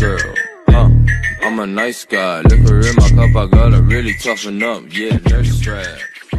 girl. I'm a nice guy. Liquor in my cup, I gotta really toughen up. Yeah, nurse strap.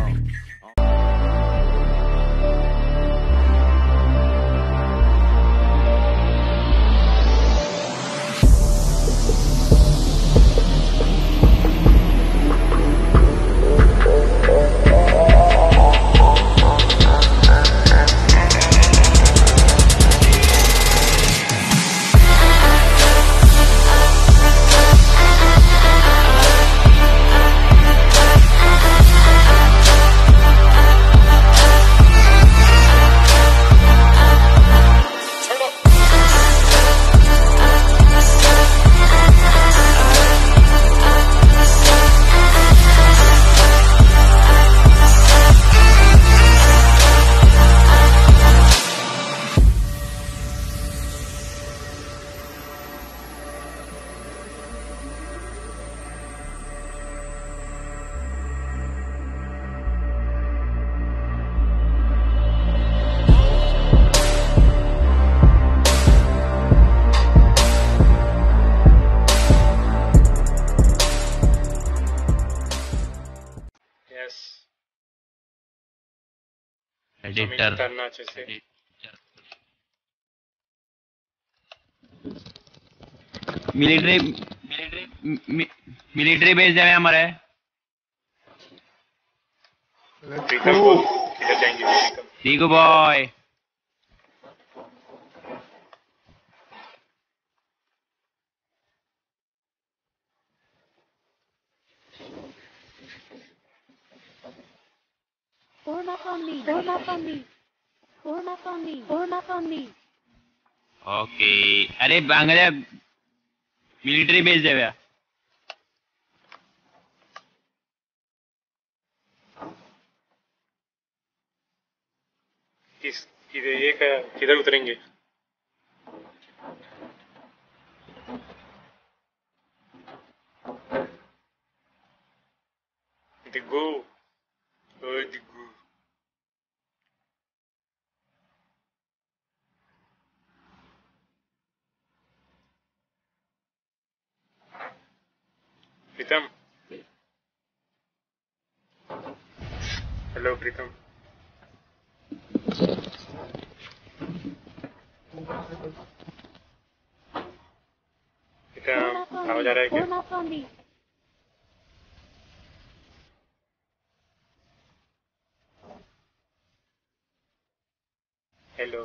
Editor military base जाए हमारे ठीक है boy Form up on me. Form up on me. Form up on me. Form up on me. Okay अरे Bangla military base जावे किधर उतरेंगे दिग्गू दिग्गू प्रीतम hello Pritam आवाज आ रहा है क्या hello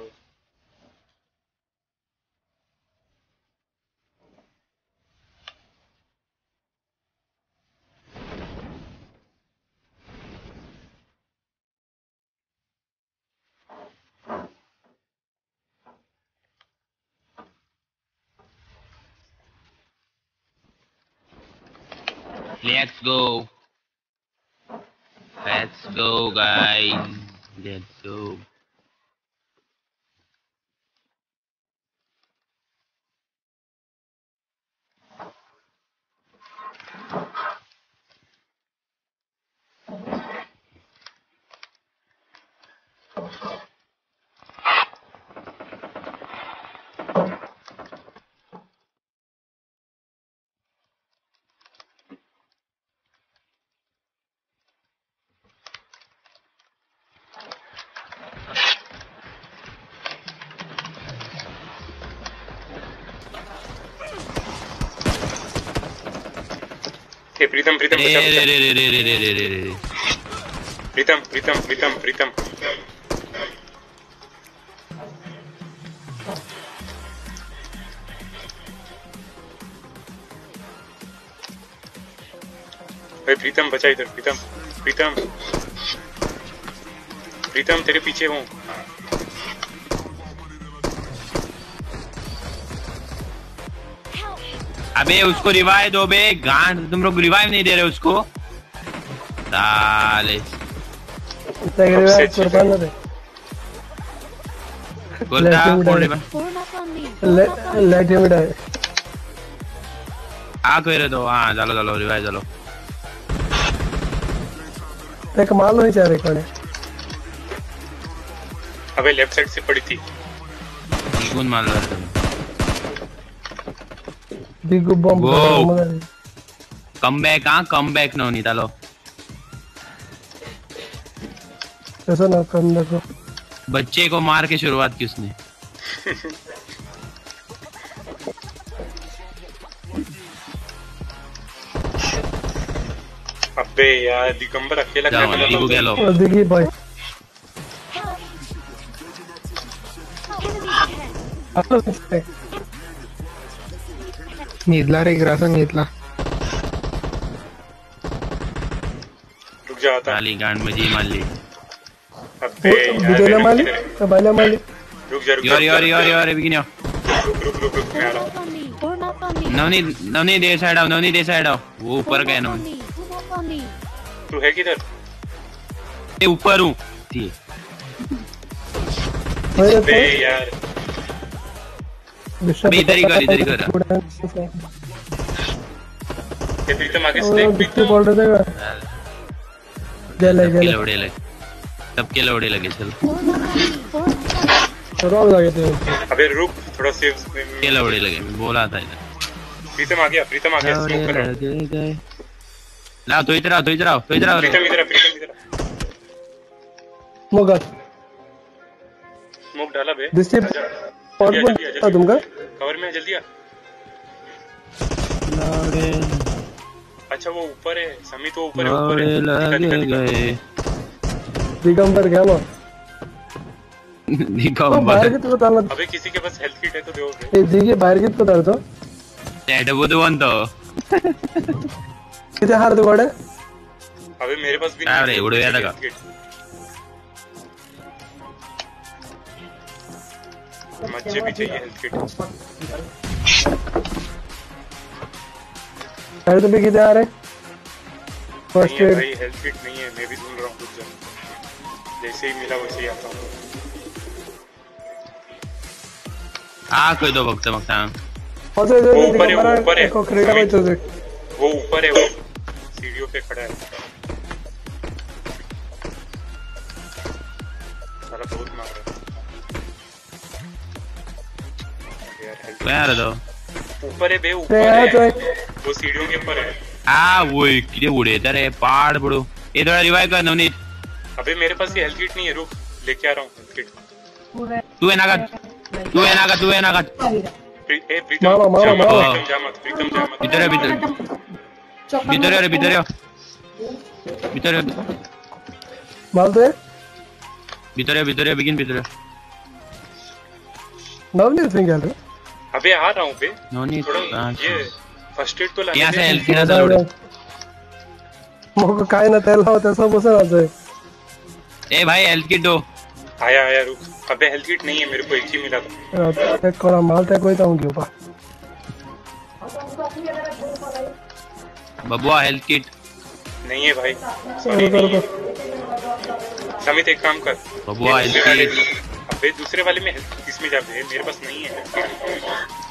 let's go guys let's go Pritam Pritam Pritam Pritam Pritam Pritam Pritam बचा इधर प्रीतम प्रीतम प्रीतम तेरे पीछे हूँ अबे उसको रिवाइव दो बे गांड तुम लोग रिवाइव नहीं दे रहे उसको साले लाइट हिम डाय आ कोई रे दो हां चलो चलो रिवाइव चलो एक माल नहीं चाह रहे कोने अबे लेफ्ट साइड से पड़ी थी कौन मार रहा है बिग बॉम्ब वो कम बैक नो नहीं तालो ऐसा ना करने को। बच्चे को मार के शुरुआत की उसने। अबे यार दिगंबर अकेला क्या कर दीपू रहा लो और देखिए भाई घेतला रे ग्रासन घेतला. रुक जाता. गाली गांड में जी मान ली। अबे बिजोला माली बायला माली रुक जा योर बिगिनियो रुक मैं आ रहा हूं. on me. Form up on me. नवनी दे साइड आओ नवनी दे साइड आओ। वो ऊपर गए Form Navni. up on me. तू है किधर? ए ऊपर हूँ। अबे यार अबे इधर ही कर ये प्रीतम आगे स्नेक कितने बोल रहे थे सबके लौड़े लगे सबके लौड़े लगे चलो रॉन्ग लगे थे अबे रुक थोड़ा सेव. सबके लौड़े लगे मैं बोला था इधर। प्रीतम आ गया स्मोक कर रहा हूं. लगे गए ला तो इधर आओ प्रीतम इधर मोगा स्मोक डाला बे. दिस टिप और जल्दी आ, तुमका कवर में जल्दी आ. अच्छा वो ऊपर है समी तो ऊपर लौड़े लगे गए दिगंबर क्या ना दिखाओ बाहर कित को ताला अबे किसी के पास हेल्थ किट है तो दो. ए दिगे बाहर कित को ताल तो चैट बुद्धवन तो किथे हार तो गोड़े अबे मेरे पास भी अरे, उड़ गया था का? health kit. मच्छे भी चाहिए हेल्थ किट. अरे तुम भी किथे आ रहे फर्स्ट नहीं है एड भाई हेल्थ किट नहीं है. मैं भी ढूंढ रहा हूँ कुछ जैसे ही मिला वैसे ही आता हूँ. कोई दो भक्त भक्ता और तो वो ऊपर है को क्रेटा में तो वो ऊपर है वो सीढ़ियों पे खड़ा है. साला बहुत मार रहा है यार. हेल्थ यार दो ऊपर है बे ऊपर है तो है वो सीढ़ियों के ऊपर है. वो किधे उड़े इधर है पहाड़ बड़ो ये थोड़ा रिवाइव कर नवनीत। अबे मेरे पास ये हेल्थ किट नहीं है. रुक लेके आ रहा हूँ हेल्थ किट. तू है ना का प्रीतम मामा, जा मामा। मत प्रीतम जा मत. भीतर माल तो है भीतर बिगिन भीतर नवनीत सिंह खेल रहे अबे आ रहा हूँ बे. नवनीत थोड़ा ये फर्स्ट एड तो लाने यहाँ से दे. हेल्थ किना से उड़े मोको काय ना तेला होता सब बस आ जाए ए भाई हेल्थ किट दो आया रुक. अबे हेल्थ किट नहीं है मेरे को एक ही मिला था. एक कोना माल ते कोई ताऊं क्यों पा बबुआ हेल्थ किट नहीं है भाई. सॉरी रुको नहीं है. रुको समित एक काम कर. बबुआ ये हेल्थ दूसरे वाले किट अबे दूसरे वाले में इसमें जा बे. मेरे पास नहीं है health kit.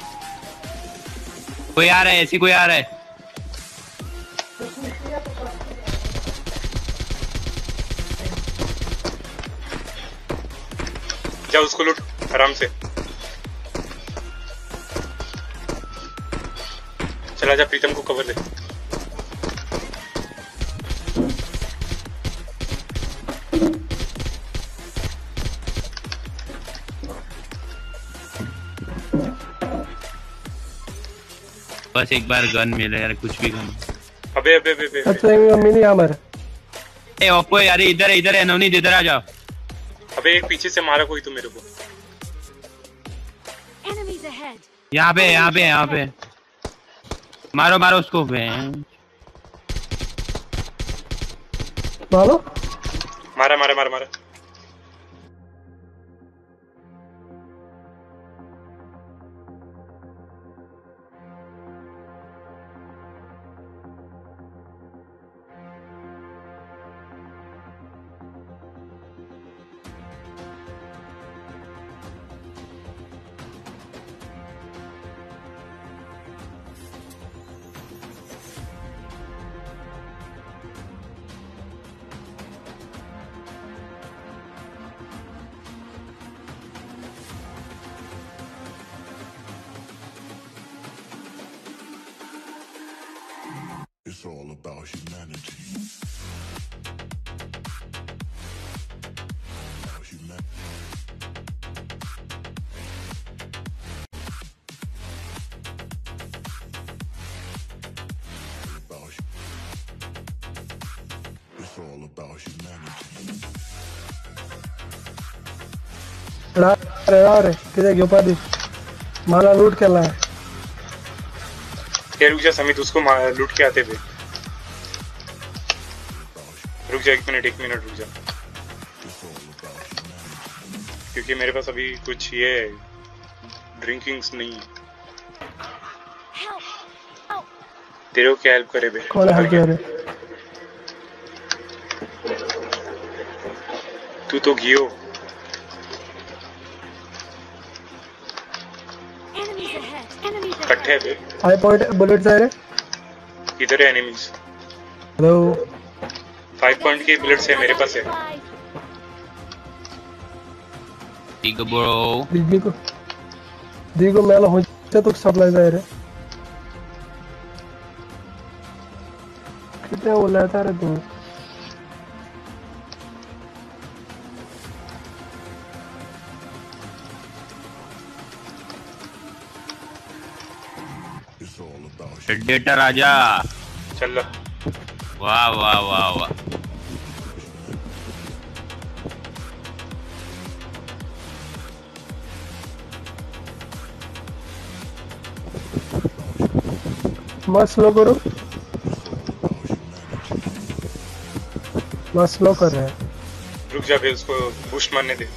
कोई आ रहा है ऐसी कोई आ रहा है जा उसको लूट आराम से. चला जा प्रीतम को कवर दे. बस एक बार गन मिले यार कुछ भी गन अबे अच्छा मिनी आमर ए ओप्पो यार इधर है नवनीत इधर आ जाओ अबे एक पीछे से मारा कोई तो मेरे को. Enemies ahead. यहाँ पे मारो उसको मालो मारा. रे किती घेऊ पाहिजे मला लूट केला ये रुक जा समित, उसको लूट के आते थे। रुक जा एक मिनट रुक जा, क्योंकि मेरे पास अभी कुछ ये ड्रिंकिंग्स नहीं है। तेरे को क्या हेल्प करे बे? कौन हेल्प करे? तू तो गियो। कट्ठे बे। हाई पॉइंट बुलेट है रे। किधर है एनिमीज? हेलो 5 पॉइंट के बुलेट्स है मेरे पास है। ठीक है ब्रो। देखो मैं हो तो सप्लाई जाए रे कितने वो लेता रे तू डेटा राजा। चल लो। वाह वाह वाह वाह। मत स्लो करो, मत स्लो कर रहे हैं। रुक जा बे, उसको बूस्ट मारने दे।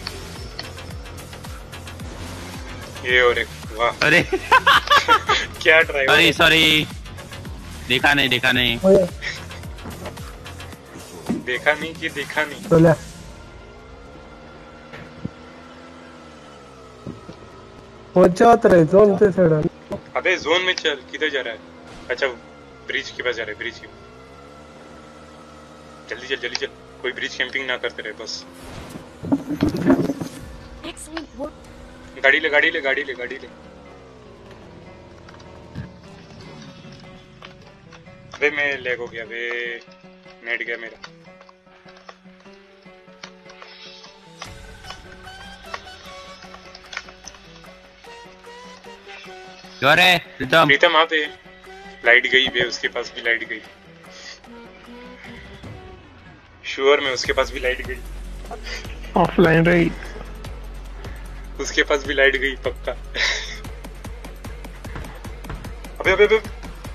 ये और एक वाह। अरे क्या ड्राइवर। सॉरी सॉरी, देखा नहीं देखा नहीं। देखा नहीं कि देखा नहीं। तो ले पहुंचात रहे जोन से सड़ा। अबे जोन में चल, किधर जा रहा है? अच्छा ब्रिज के पास जा रहा है, ब्रिज के। जल्दी चल जल्दी चल, कोई ब्रिज कैंपिंग ना करते रहे बस। गाड़ी ले गाड़ी ले गाड़ी ले गाड़ी ले। अबे मैं लैग हो गया बे, नेट गया मेरा। क्यों रे प्रीतम? प्रीतम वहाँ पे लाइट गई बे, उसके पास भी लाइट गई। श्योर में उसके पास भी लाइट गई। ऑफलाइन रही, उसके पास भी लाइट गई पक्का। अबे अबे अबे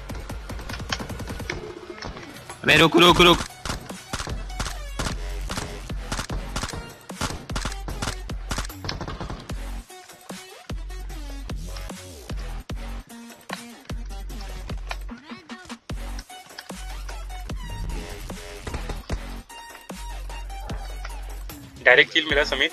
अबे रुक रुक रुक। डायरेक्ट किल मिला समित।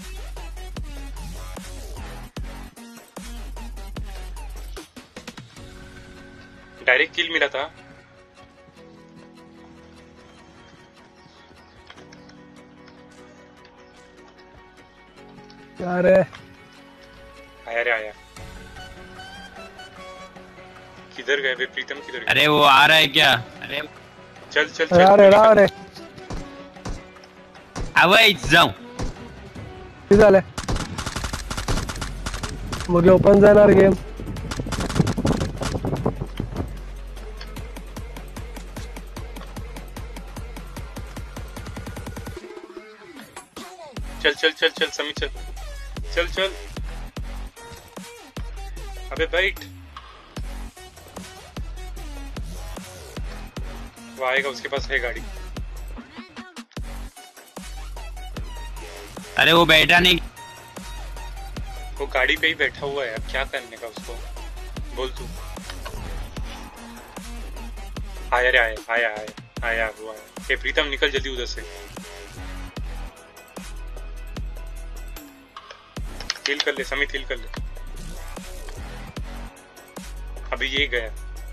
डायरेक्ट किल मिला था। अरे आया रे आया। किधर गए बे प्रीतम, किधर गए? अरे वो आ रहा है क्या? अरे चल चल चल। अरे अवैध जाऊ। झालं मग ओपन जाणार गेम। चल चल चल चल समी चल चल चल। अबे बैठ। वो आएगा, उसके पास है गाड़ी। अरे वो बैठा नहीं। वो गाड़ी पे ही बैठा हुआ है, अब क्या करने का उसको? बोल तू। आया रे आया आया आया आया वो आया। हे प्रीतम निकल जल्दी उधर से। हील कर ले समित, हील कर ले। अभी ये गया।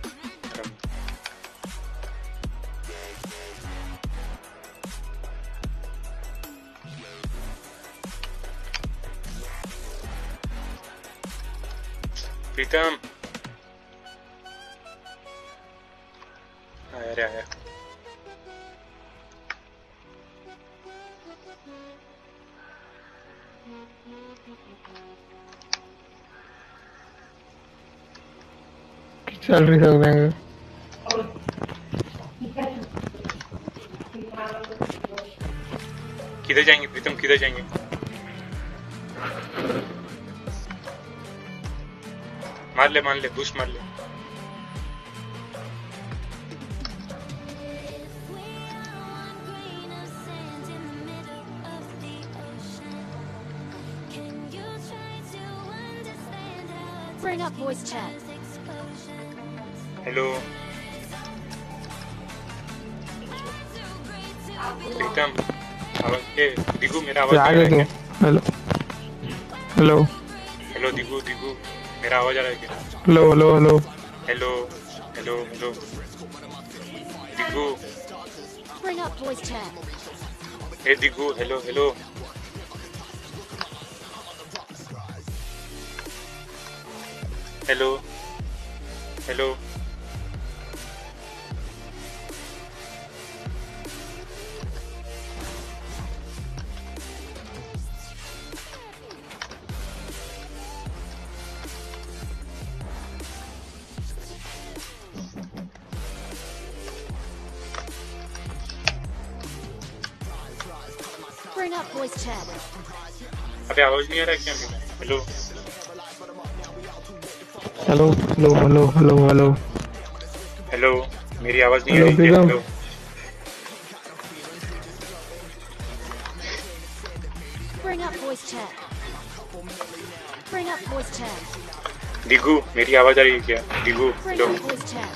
प्रीतम आया रे आया। चल रही सकते हैं। किधर जाएंगे प्रीतम, किधर जाएंगे? मार ले बूस्ट मार ले। Bring up voice chat. Hello Pritam, आवाज के दिगू, मेरा आवाज आ आगे रहा तो है क्या? हेलो हेलो हेलो दिगू, मेरा आवाज आ रहा है क्या? Hello hello hello hello hello hello Digu, Bring up voice chat. Hey Digu, hello hello hello hello Bring up voice chat. अबे आवाज नहीं आ रहा है क्या मेरा? Hello hello hello hello hello hello hello, मेरी आवाज नहीं आ हेलो रही क्या? Pritam hello Bring up voice chat. Bring up voice chat. Digu, मेरी आवाज आ रही है क्या? Digu, Bring hello up voice chat.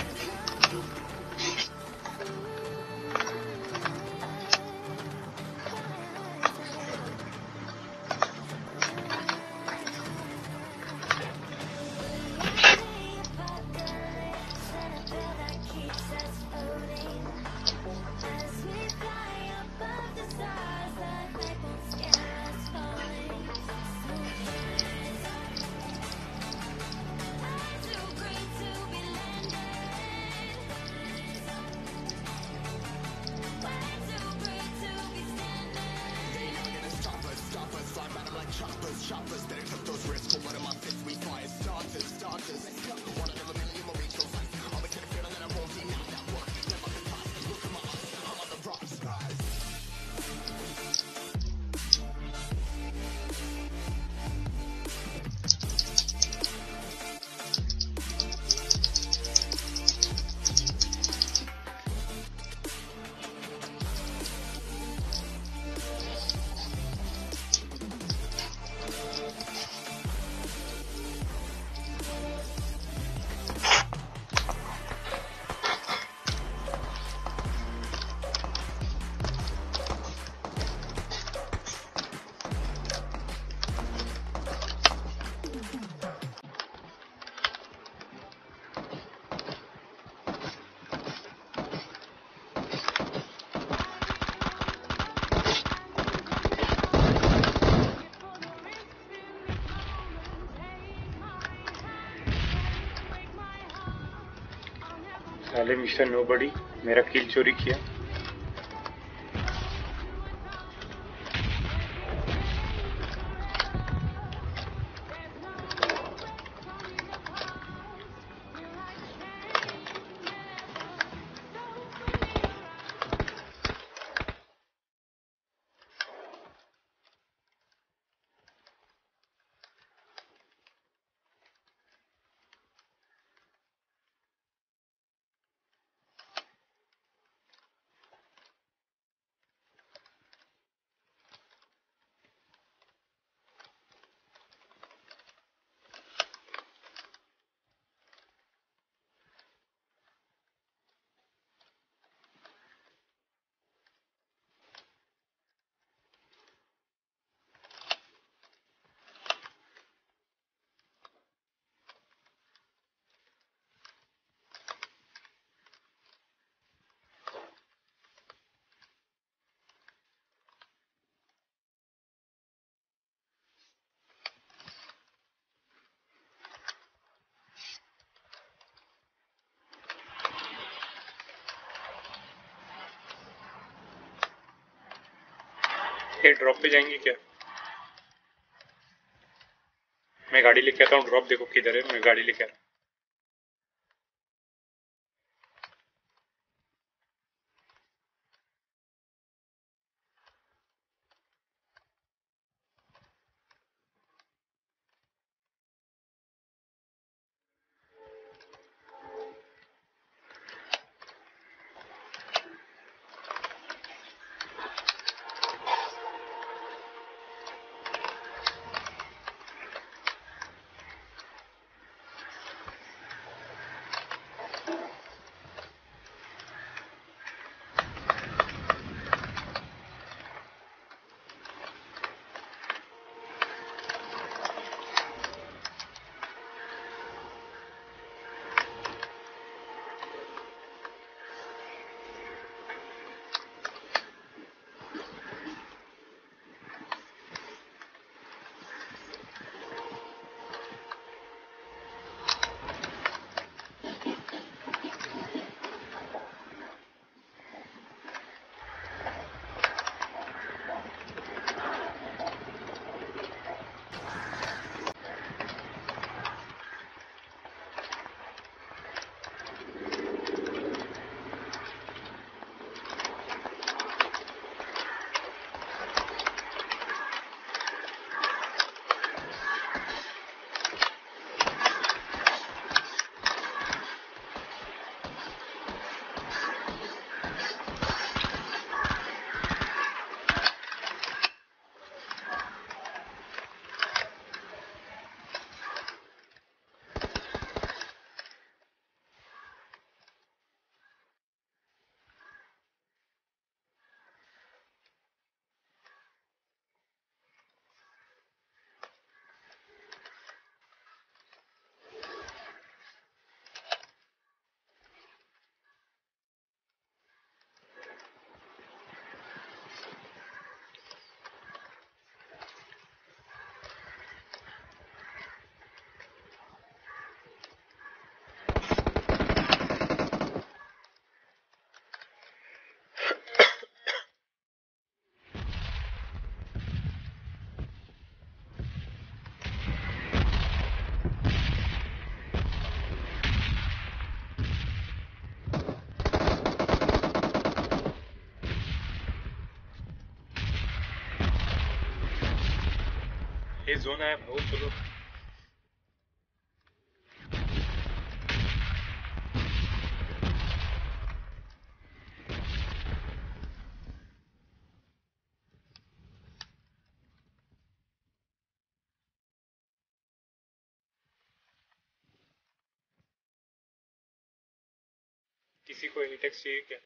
साले मिस्टर नोबडी मेरा किल चोरी किया। ये ड्रॉप पे जाएंगे क्या? मैं गाड़ी लेके आता हूँ, ड्रॉप देखो किधर है, मैं गाड़ी लेके आता हूँ। ये जोन आया भाव चलो। किसी को एटेक्स चाहिए क्या?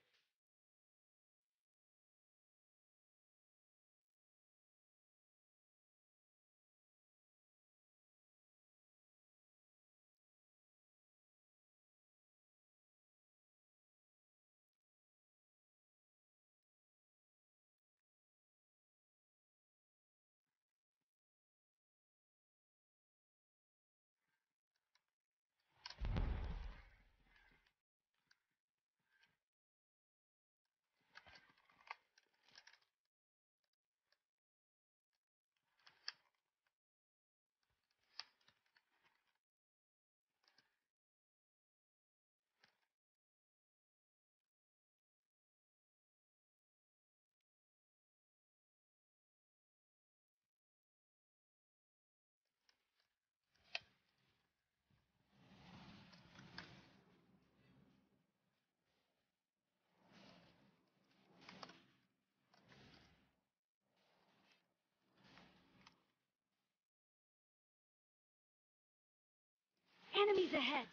Enemies ahead.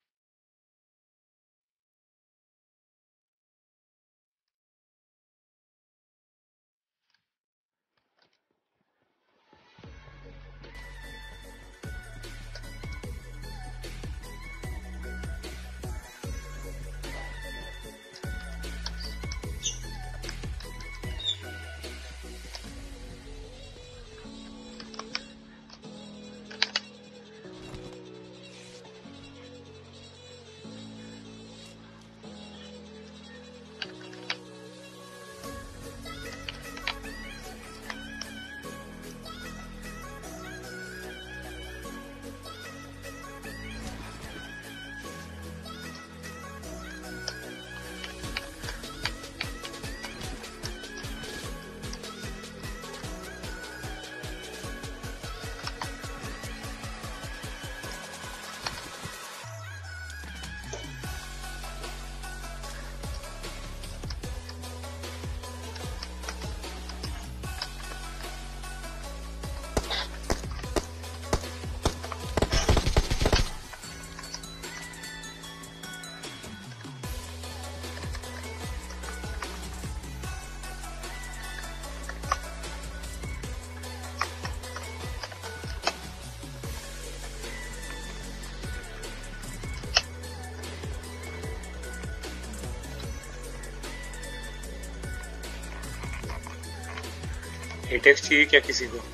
एटेक्स चाहिए क्या किसी को?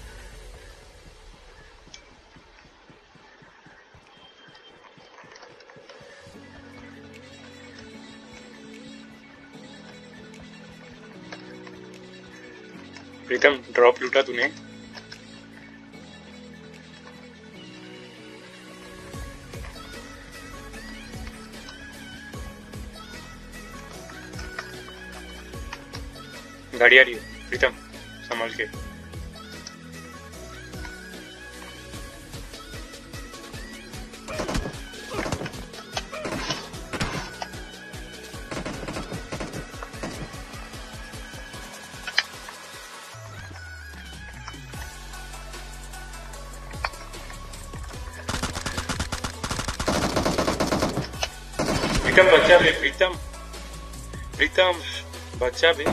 प्रीतम ड्रॉप लूटा तूने? गाड़ी आ रही है प्रीतम, संभल के। प्रीतम बच्चा बे, प्रीतम प्रीतम बच्चा बे।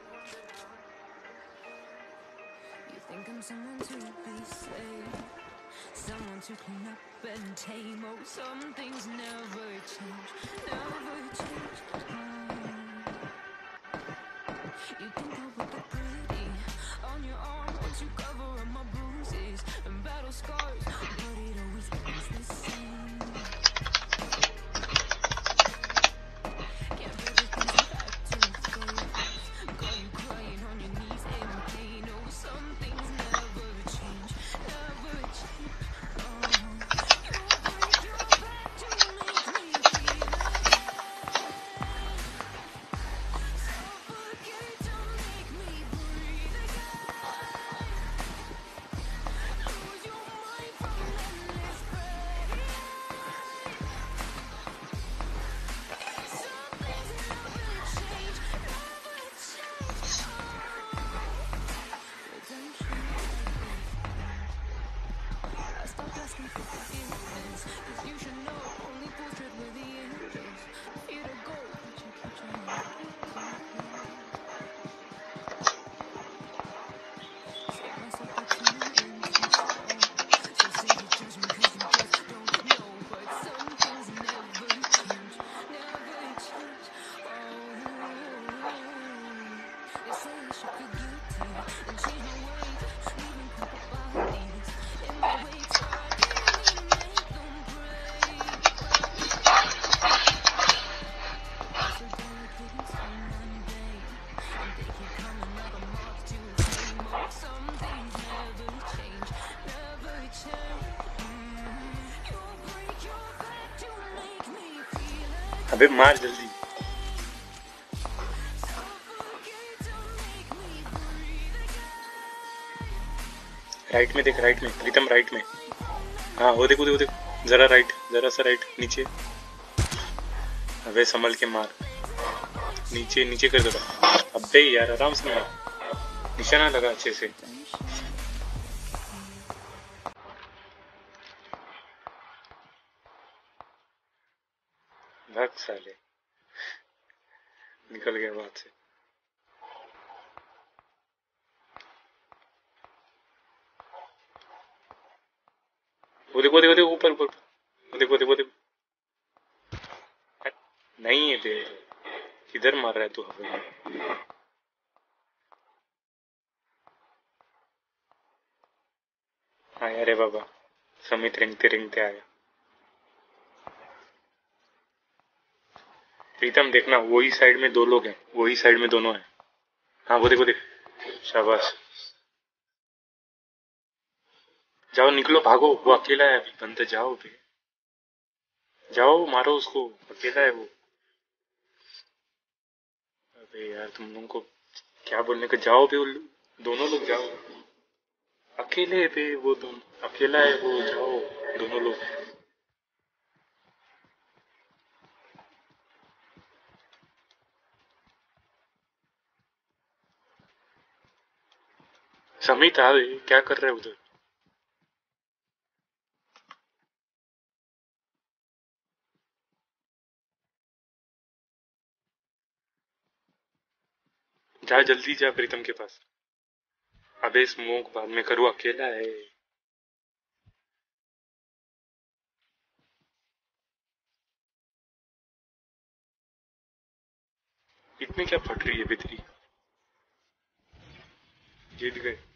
Think I'm someone to be saved. Someone to clean up and tame. Oh, some things never change, never change. You can go with the pretty on your arm once you cover up my bruises and battle scars, but it always ends the same. Can't put the things back to face. Got you crying on your knees in pain. Oh, some things never change, never change. अबे मार जल्दी। Right में देख, right में प्रीतम, right में। हाँ वो देख, वो देख, जरा राइट, जरा सा राइट, नीचे। अबे संभल के मार, नीचे नीचे कर दो। अबे यार आराम से मार, निशाना लगा अच्छे से। भाग साले, निकल गया बात से। वो देखो, देखो देखो, ऊपर ऊपर, वो देखो देखो देखो। नहीं है बे, किधर मार रहा है तू हवा में? हाँ अरे बाबा, समित रेंगते रेंगते आया। प्रीतम देखना, वही साइड में दो लोग हैं, वही साइड में दोनों हैं। हाँ वो देखो, देख, शाबाश। जाओ निकलो, भागो, वो अकेला है अभी, बंद जाओ बे, जाओ मारो उसको, अकेला है वो। अबे यार तुम लोगों को क्या बोलने का, जाओ बे, दोनों लोग जाओ, अकेले पे वो, दोनों अकेला है वो, जाओ दोनों लोग। समित आ, क्या कर रहे हो उधर? जा जल्दी जा प्रीतम के पास। अबे स्मोक बाद में करो, अकेला है। इतनी क्या फट रही है बिजली? जीत गए।